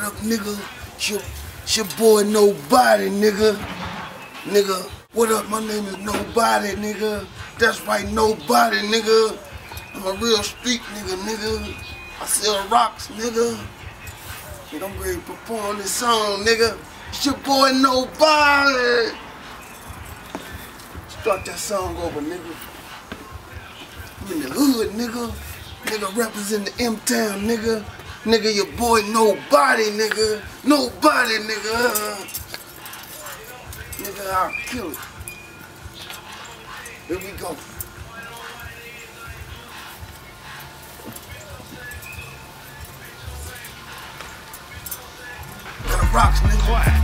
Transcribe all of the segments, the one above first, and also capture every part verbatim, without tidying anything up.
up, nigga? It's your, it's your boy Nobody, nigga. Nigga, what up? My name is Nobody, nigga. That's right, Nobody, nigga. I'm a real street nigga, nigga. I sell rocks, nigga. And I'm ready to perform this song, nigga. It's your boy Nobody. Start that song over, nigga. I'm in the hood, nigga. Nigga represent the M-Town, nigga. Nigga, your boy Nobody, nigga. Nobody, nigga. Nigga, I'll kill it. Here we go. Got rocks, nigga. Quiet.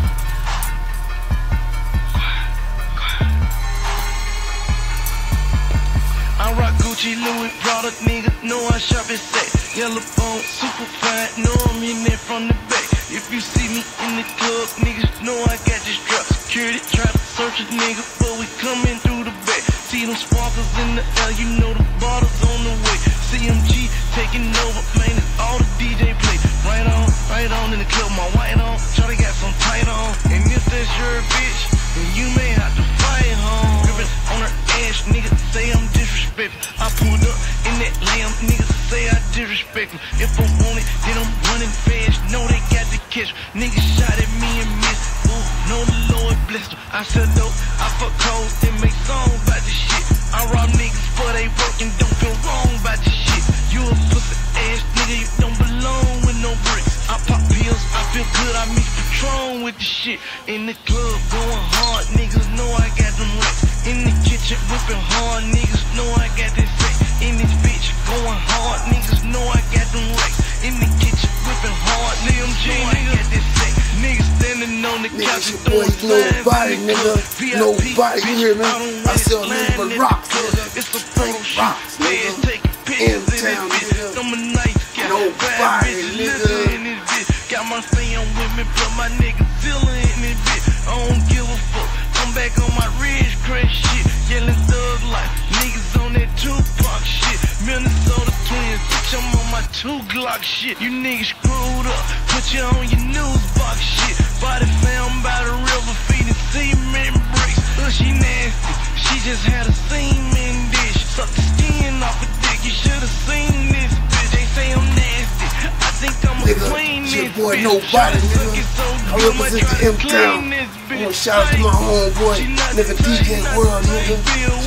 I rock Gucci, Louis, product, nigga, know I shop at Saks. Yellow phone, super fine, know I'm in there from the back. If you see me in the club, niggas know I got this drop. Security try to search us, nigga, but we coming through the back. See them sparkles in the air, you know the bottles on the way. C M G taking over, man, it's all the D J play. Right on, right on in the club, my white on, Charlie got some tight on. And if that's your bitch, then you may have to fight home. Gripping on her ass, nigga, say I'm disrespectful. I pulled up in that lamb, niggas say I disrespect them. If I want it, then I'm running fast, know they got to catch me. Niggas shot at me and missed, ooh, know the Lord blessed them. I sell dope, I fuck hoes, then make songs about this shit. I rob niggas for they work and don't feel wrong about this shit. You a pussy ass nigga, you don't belong with no bricks. I pop pills, I feel good, I mix Patron with the shit. In the club, going hard, niggas know I got them racks. In the kitchen, whipping hard, niggas know I got this sex. In this bitch, going hard, niggas know I got them racks. In the kitchen, whipping hard, niggas know I got this sex. Niggas standing on the couch, your boy Nobody, nigga. Nobody, you hear me? I sell nothing but rocks, nigga. It's a photo shoot, man, taking pictures in this bitch. I'm a nice guy, bad bitch, listen in this bitch. Got my fam with me, but my nigga still in this bitch. I don't give a fuck, I'm back on my Ridge Crest shit. Yelling thug life, niggas on that Tupac shit. Minnesota twins, bitch, I'm on my two Glock shit. You niggas screwed up, put you on your news box shit. Body found by the river, feeding cement bricks. Ugh, she nasty, she just had a cement dish. Suck the skin off a dick, you should've seen this bitch. They say I'm nasty, I think I'm a Nigga, clean it's this your boy bitch. Nobody, nigga. So I represent the M-Town. I want to shout out to my homeboy, nigga D J World, nigga.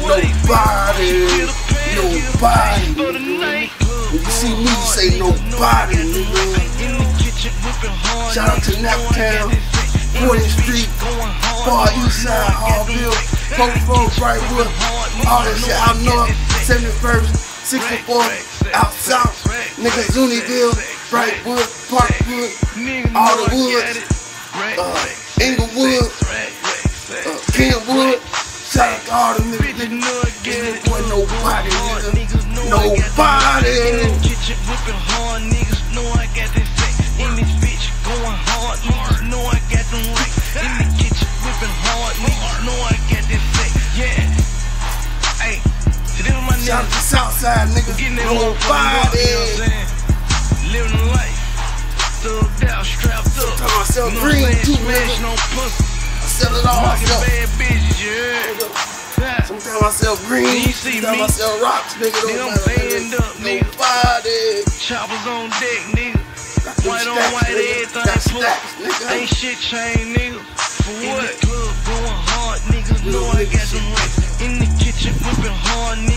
Nobody, nobody, nigga. When you see me, you say nobody, nigga. Shout out to Naptown, fortieth Street, Far East Side, Harville, Post Road, Brightwood, all that shit out north, seventy-first, sixty-fourth, out south, nigga Zunieville, Brightwood, Parkwood, all the woods, uh, Inglewood, uh, Kenwood. Shout out to all the niggas, nigga. This boy Nobody, nigga. Nobody. In the kitchen whipping hard, niggas know I got this sex. In this bitch going hard, niggas know I got them racks. In the kitchen whipping hard, niggas know I got this sex. Yeah. Hey, this is my nigga. Shout out to Southside, nigga. Getting that motherfucker, you know what I'm saying? Living the life. Thugged out, strapped up. Sometimes I sell No green flash, too, smash, nigga. no pussy. I sell it all Fucking myself. bad bitches, you heard? Yeah. Sometimes I sell green, You see sometimes me? I sell rocks, nigga. Nigga, Don't I'm matter, banned up, nigga. Nobody. Choppers on deck, nigga. Got them White on stacks, white, nigga. everything Got full. stacks, nigga. Ain't shit chain, nigga. For what? In the club going hard, niggas know I got them racks. In the kitchen whipping hard, nigga.